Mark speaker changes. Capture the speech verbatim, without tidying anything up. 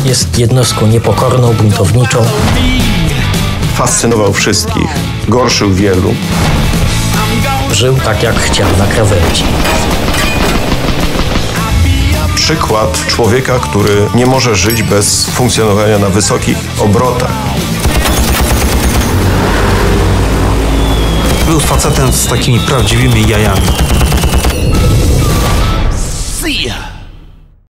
Speaker 1: Jest jednostką niepokorną, buntowniczą.
Speaker 2: Fascynował wszystkich, gorszył wielu.
Speaker 1: Żył tak, jak chciał, na krawędzi.
Speaker 2: Przykład człowieka, który nie może żyć bez funkcjonowania na wysokich obrotach.
Speaker 3: Był facetem z takimi prawdziwymi jajami.